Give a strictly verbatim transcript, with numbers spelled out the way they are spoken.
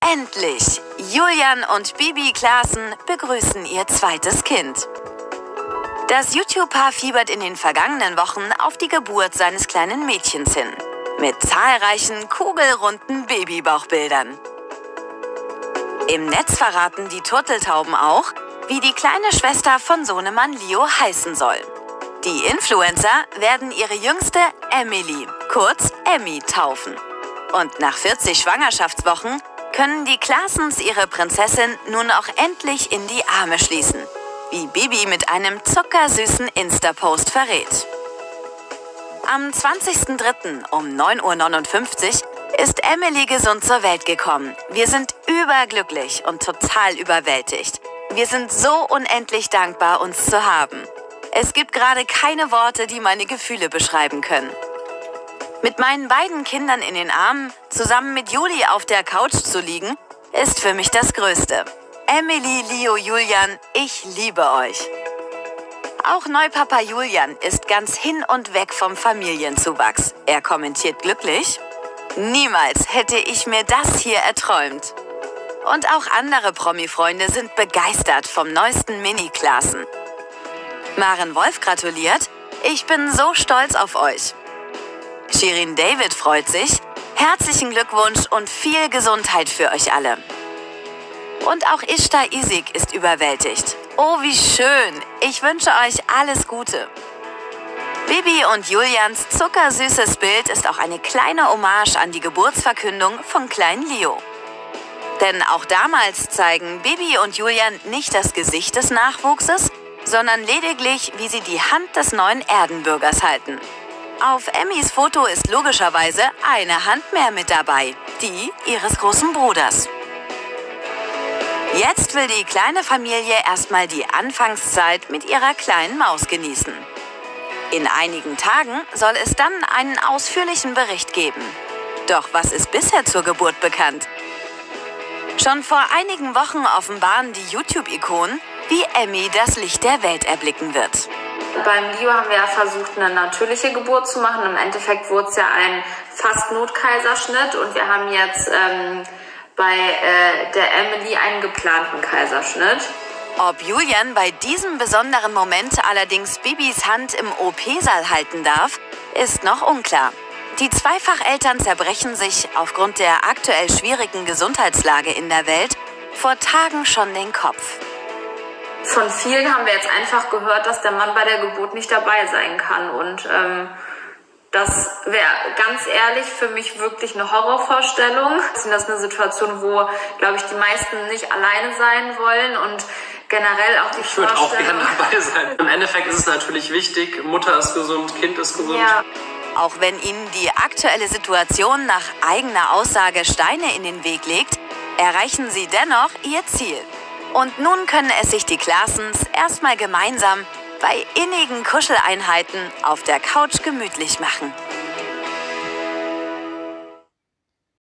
Endlich! Julian und Bibi Klaassen begrüßen ihr zweites Kind. Das YouTube-Paar fiebert in den vergangenen Wochen auf die Geburt seines kleinen Mädchens hin. Mit zahlreichen kugelrunden Babybauchbildern. Im Netz verraten die Turteltauben auch, wie die kleine Schwester von Sohnemann Leo heißen soll. Die Influencer werden ihre jüngste Emily, kurz Emmy, taufen. Und nach vierzig Schwangerschaftswochen können die Klaassens ihre Prinzessin nun auch endlich in die Arme schließen, wie Bibi mit einem zuckersüßen Insta-Post verrät. Am zwanzigsten dritten um neun Uhr neunundfünfzig ist Emily gesund zur Welt gekommen. Wir sind überglücklich und total überwältigt. Wir sind so unendlich dankbar, uns zu haben. Es gibt gerade keine Worte, die meine Gefühle beschreiben können. Mit meinen beiden Kindern in den Armen, zusammen mit Juli auf der Couch zu liegen, ist für mich das Größte. Emily, Leo, Julian, ich liebe euch. Auch Neupapa Julian ist ganz hin und weg vom Familienzuwachs. Er kommentiert glücklich: Niemals hätte ich mir das hier erträumt. Und auch andere Promi-Freunde sind begeistert vom neuesten Mini-Klaassen. Maren Wolf gratuliert: Ich bin so stolz auf euch. Shirin David freut sich: Herzlichen Glückwunsch und viel Gesundheit für euch alle. Und auch Ishtar Isik ist überwältigt. Oh, wie schön! Ich wünsche euch alles Gute. Bibi und Julians zuckersüßes Bild ist auch eine kleine Hommage an die Geburtsverkündung von kleinen Leo. Denn auch damals zeigen Bibi und Julian nicht das Gesicht des Nachwuchses, sondern lediglich, wie sie die Hand des neuen Erdenbürgers halten. Auf Emmys Foto ist logischerweise eine Hand mehr mit dabei, die ihres großen Bruders. Jetzt will die kleine Familie erstmal die Anfangszeit mit ihrer kleinen Maus genießen. In einigen Tagen soll es dann einen ausführlichen Bericht geben. Doch was ist bisher zur Geburt bekannt? Schon vor einigen Wochen offenbaren die YouTube-Ikonen, wie Emmy das Licht der Welt erblicken wird. Beim Leo haben wir ja versucht, eine natürliche Geburt zu machen. Im Endeffekt wurde es ja ein fast Notkaiserschnitt und wir haben jetzt ähm, bei äh, der Emily einen geplanten Kaiserschnitt. Ob Julian bei diesem besonderen Moment allerdings Bibis Hand im O P-Saal halten darf, ist noch unklar. Die Zweifacheltern zerbrechen sich aufgrund der aktuell schwierigen Gesundheitslage in der Welt vor Tagen schon den Kopf. Von vielen haben wir jetzt einfach gehört, dass der Mann bei der Geburt nicht dabei sein kann. Und ähm, das wäre ganz ehrlich für mich wirklich eine Horrorvorstellung. Das ist eine Situation, wo, glaube ich, die meisten nicht alleine sein wollen und generell auch die Ich würde Vorstellung... auch gerne dabei sein. Im Endeffekt ist es natürlich wichtig, Mutter ist gesund, Kind ist gesund. Ja. Auch wenn ihnen die aktuelle Situation nach eigener Aussage Steine in den Weg legt, erreichen sie dennoch ihr Ziel. Und nun können es sich die Klaassens erstmal gemeinsam bei innigen Kuscheleinheiten auf der Couch gemütlich machen.